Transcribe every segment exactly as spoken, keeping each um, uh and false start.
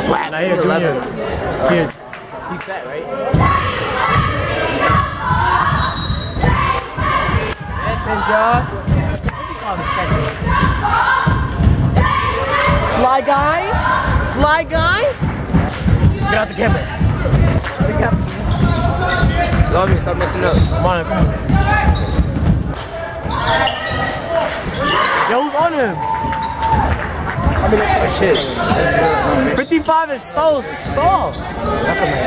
Swag. Nah, here, Junior. Kid. He's fat, right? Messenger. Fly guy? Fly guy? Get out the camera. Love me, stop messing up. Come on, come on. Yo, who's on him? Oh, shit. fifty-five is so soft. That's a man.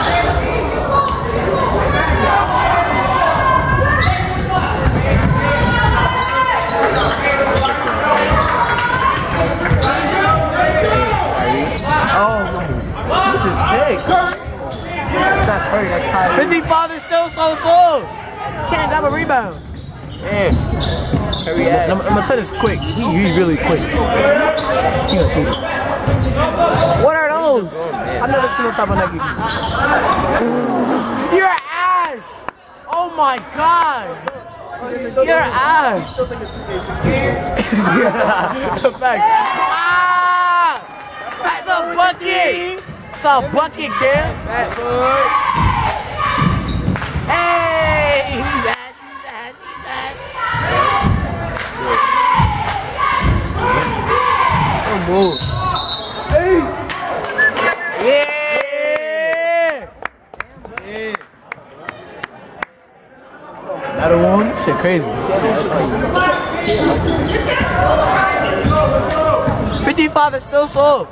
Oh, this is big. That's not Curry, that's Kyrie. fifty-five is still so slow. Can't grab a rebound. Man. Curry ass. I'm, I'm gonna tell this quick. He, he's really quick. He gonna see it. What are those? I've never seen no type of Nike. Your ass! Oh my god! Your ass! I still think it's two K sixteen. Fact. Ah! That's a bucket! It's a bucket, kid. Hey! He's ass, he's ass, he's ass. Don't move. Hey! Yeah! Yeah! Another one? Shit crazy. fifty-five is still soft.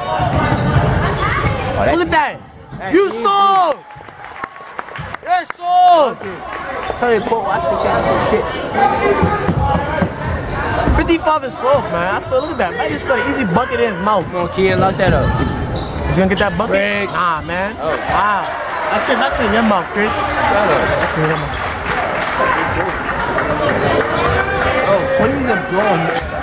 Oh, look at that! You sold! You're sold! Tell you, Paul, watch the camera. Shit. fifty-five is soft, man. I swear, look at that. Man just got an easy bucket in his mouth. Come on, Kian, lock that up. He's gonna get that bucket? Break. Nah, man. Oh. Wow. That shit, that's in your mouth, Chris. Shut up. That's in your mouth. Oh, twenty's a blown.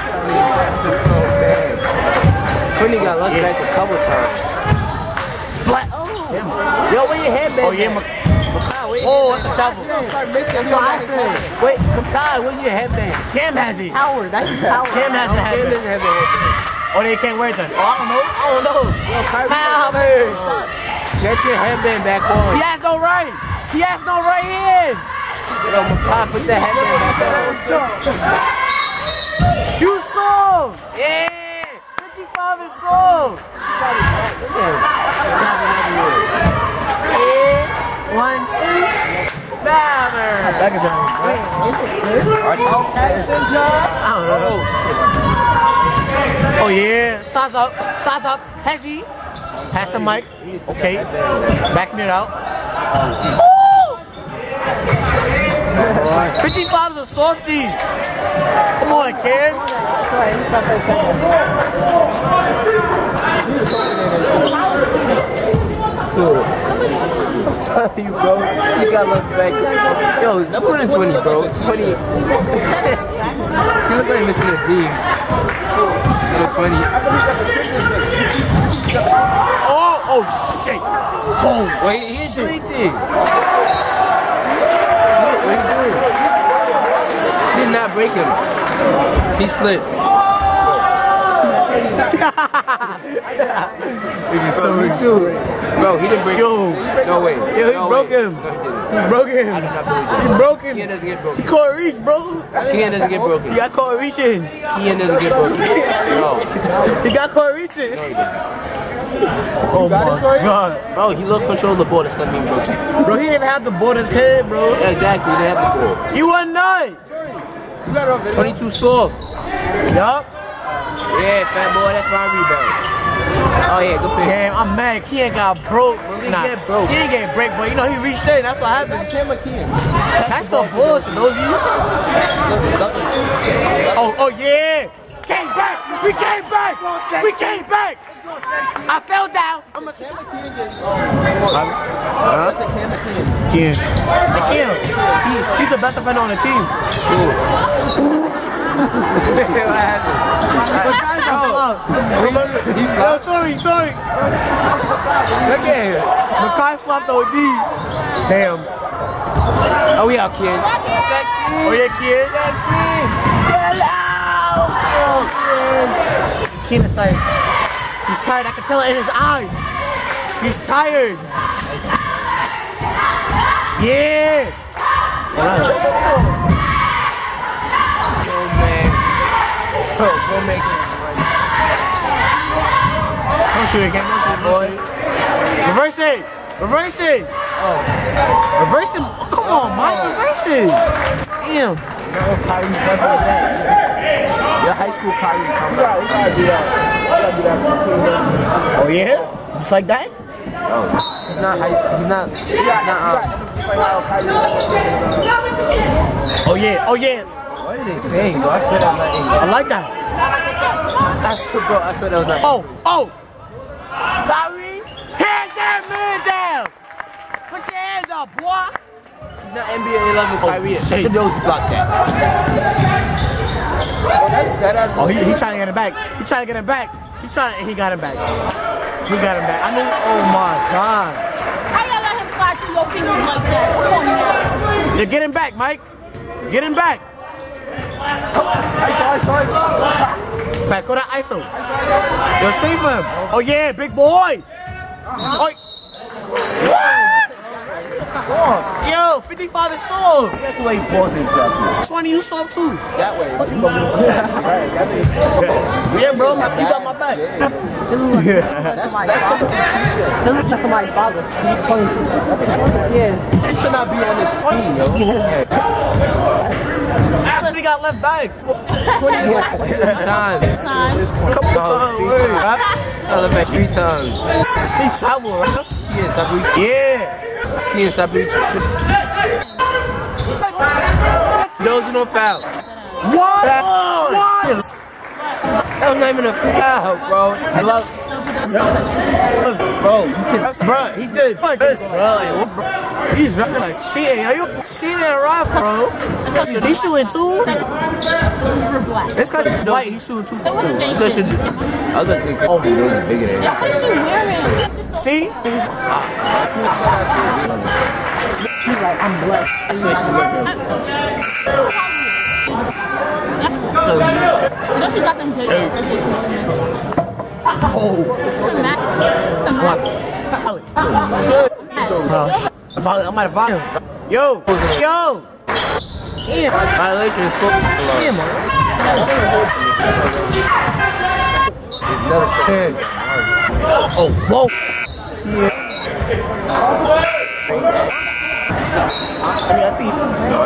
twenty got lucky back a couple times. Splat. Oh. Yo, where your headband? Oh, yeah, Makai, where your oh, that's a chopper. Start missing. That's what I said. Wait, Makai, where's your headband? Cam has it. Howard, that's his Howard. Cam has the Cam headband. doesn't have the headband. Oh, they can't wear it then. Oh, I don't know. I don't know. Yo, Kyrie, Howard. get your headband back on. He has no right. He has no right hand. Yo, Makai, put the headband back on. You sold. Yeah. fifty-five is sold. Yeah. One, two. Bammer. That is on. I don't know. Oh yeah. Size up. Size up. Hezzy. Pass the mic. Okay. Backing it out. fifty-five is a softie. Come on, kid. I'm telling you, bro. You gotta look back. Yo, I'm putting twenty, bro. twenty. You look like Mister Deems. Little twenty. Oh, oh shit. Oh, wait, he's doing thing. What are you doing? He did not break him. He slipped. Bro, me too. Bro, he didn't break Yo. him. No way. Yo, he no broke way. him. No, he didn't. He broke him. I did not break him. He broke him. Kian doesn't get broken. He caught a reach, bro. Kian doesn't get broken. He got caught reaching. Kian doesn't get broken. No. He got caught reaching. No, he didn't. Oh my god. Bro, he lost control of the ball. That's not being broken. Bro, he didn't even have the ball in his head, bro. Yeah, exactly. He didn't have the ball. You were not. twenty-two soft. Yup. Yeah, fat boy. That's my rebound. Oh yeah, good pick. Damn, I'm mad. He ain't got broke. He Nah, get broke. he ain't get break, but you know he reached in. That's what happened. Cam McKeon. That's the bullshit. Those of you. Oh, oh yeah. Came back. We came back. We came back. I fell down. I'm a Cam McKeon gets Huh? What's a Cam McKeon? Kim. Kim. He, he's the best defender on the team. What happened? Remember, he flopped. Oh, sorry, sorry. Look at him. Makai flopped O D. Damn. Oh, we out, kid. Sexy. Oh, yeah, kid. Sexy. Hello. Oh, kid. Kid is like. He's tired. I can tell it in his eyes. He's tired. Yeah. Go, man. Bro, go make it. Don't shoot again. Don't shoot, boy. Reverse it. Reverse it. Oh. Reverse it. Oh, come on, Mike. Reverse it. Damn. Your high school Kyrie coming. Oh yeah? Just like that? Oh, he's not high. He's not. He's not. Uh, Oh yeah. Oh yeah. what are they saying, bro? I swear that was not English. I like that. I swear, bro. I swear that was not English. Oh, oh. Kyrie, hands that man down. Put your hands up, boy. He's not N B A eleven Kyrie. Oh, Shut your nose, block that. Oh, that's that. That's Oh, he, he trying to get it back. He trying to get it back. He trying to, he got it back. He got it back. I knew, oh my God. How y'all let him slide through your fingers like that? Come on now. You're getting back, Mike. Get him back. I saw, I saw it. Back, go to I S O. Yo, stay for him. Oh yeah, big boy. Oh. Yo, fifty-five is sold. That's the way he balls in drop. twenty you sold too. That way. Yeah, bro, you got my back. That's that's something to That's somebody's father. He should not be on this team, yo. Somebody got left back. Time. Time. Couple times. Word, right? I left back three times. He travel, right? He is stop reaching. Yeah. He is stop reaching. Those are no foul. What? What? That was not even a foul, bro. I love. Bro, you can. Bro, he did this, bro. He's running like shit. Are you shit at rough, bro? He's shooting two. This guy's white. He's shooting two. I was gonna think, oh, he was bigger than What is she wearing? See? She's like, I'm blessed. That's what she's looking You know she got them good. Oh. Bro, I might have violated him. Yo, yo. violation is full. Oh, whoa. I mean, I think.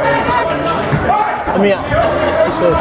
I mean, it's a.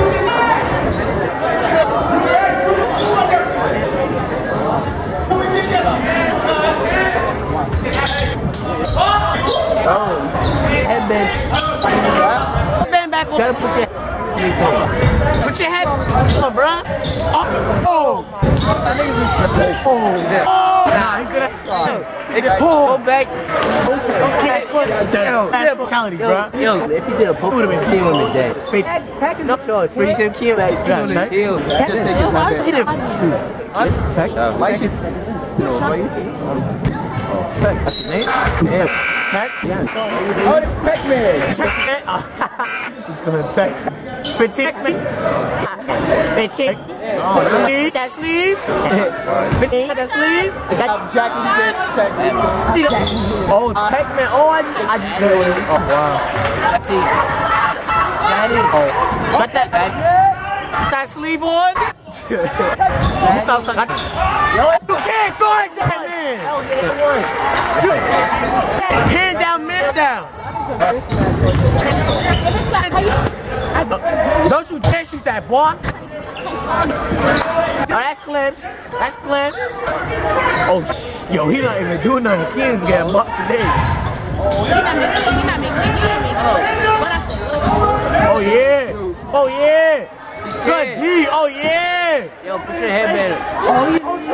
Oh, headband. Bend back Gotta on. put your Put your head on, bro. Oh. Oh. Oh. Nah, he's gonna. They can pull back. Okay. Damn. That's brutality, bro. Yo, if he did a poke, It would've been kill him today. Fake. No, sure. Pretty sure kill like kill him Right. kill. Just think it's not He didn't. Tech. Why should? No, why you think? Tech. That's his name. Yeah. Tech? Yeah. Oh, the Pac-Man. Tech. He's gonna tech. Fifteen. Fifteen. That sleeve. Fifteen. That sleeve. I'm Jackie did tech. Oh, Pac-Man. Oh, I just, I just got it. Oh, wow. Let's see. Oh, got that. Got that sleeve on. You sound like I, yo, you can't guard that man. You, hand down, man down. Don't you dare shoot that, boy. Oh, that's clips. That's clips. Oh, sh yo, he not even doing nothing. Kids getting bucked today. He not making, he not making, he not making. What I said? Oh yeah. Oh yeah. Good D. Oh yeah. Yo, put your headband. Oh, you know, you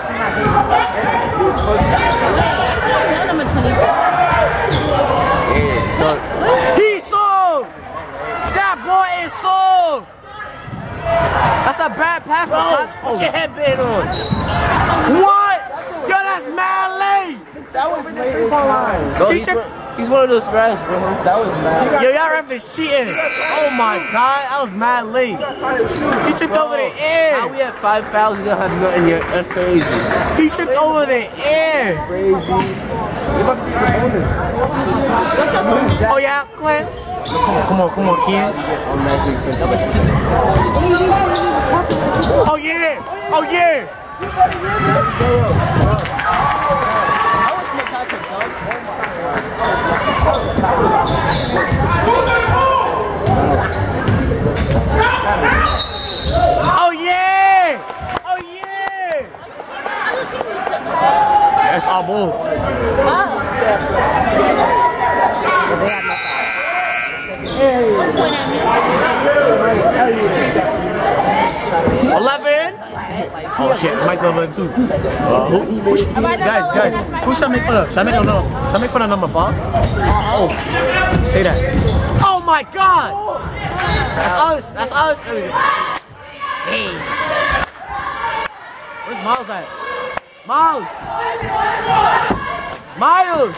Number twenty-four. Yeah, so He's sold. That boy is sold. That's a bad pass. Bro, Oh, put your headband on. what? Yo, that's mad late. That was late. Bro, He he's should, put- He's one of those guys, bro. That was mad. Yo, y'all ref is cheating. Oh my god, I was mad late. He tripped over the air. How we have five fouls and don't have nothing yet? That's crazy. He tripped over the air. Crazy. Oh yeah, Clint. Come on, come on, kids. Oh yeah, oh yeah. Oh yeah! Oh yeah! That's our ball. eleven. Oh shit, Mike's eleven too. Uh, who, who, who, guys, guys, who should I make fun of? Should I make fun of? Should I make fun of number five? Oh, say that. Oh my god! That's us. That's us. Hey. Where's Miles at? Miles. Miles.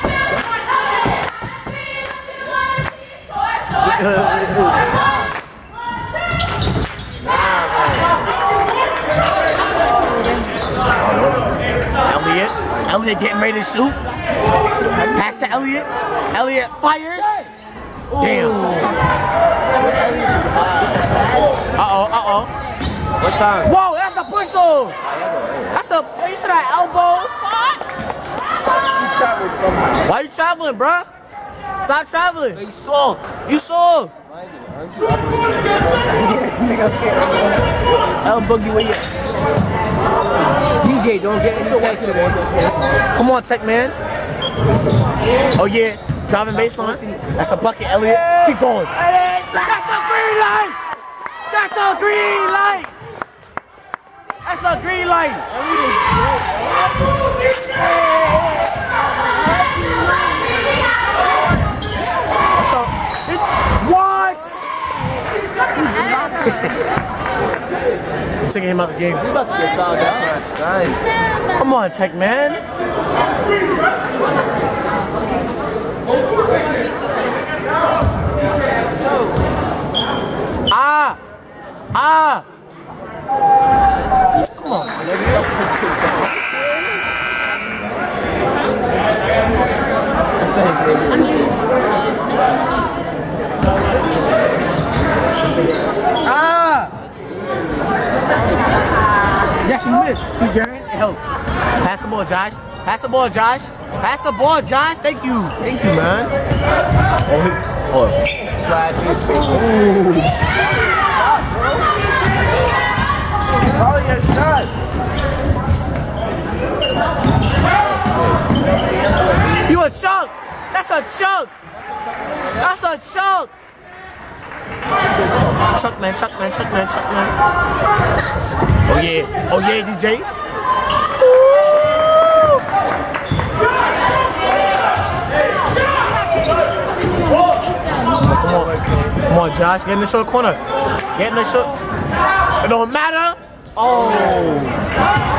Elliot. Elliot getting ready to shoot. Pass to Elliot. Elliot fires. Damn. Uh-oh, uh-oh. What time? Whoa, that's a whistle. That's a, you see that elbow? Why you traveling, bruh? Stop traveling. You soft. You soft. L Boogie, where you? D J, don't get any text today. Come on, Tech Man. Oh yeah, driving baseline. That's a bucket, Elliot. Keep going. That's a green light. That's a green light. That's a green light. What? I'm taking him out the game. We about to get fouled out. Come on, Tech Man. Ah! Ah! Come on. Ah! Yes, you missed. See, Jaren, it helped. Pass the ball, Josh. Pass the ball, Josh. Pass the ball, Josh. Thank you. Thank you, man. Oh, he, oh. Ooh. Follow your shot. You a chunk. That's a chunk. That's a chunk. Chuck man, Chuck man, Chuck man, Chuck man. Oh yeah, oh yeah, D J. Come on, come on, Josh, get in the short corner. Get in the short. It don't matter. Oh.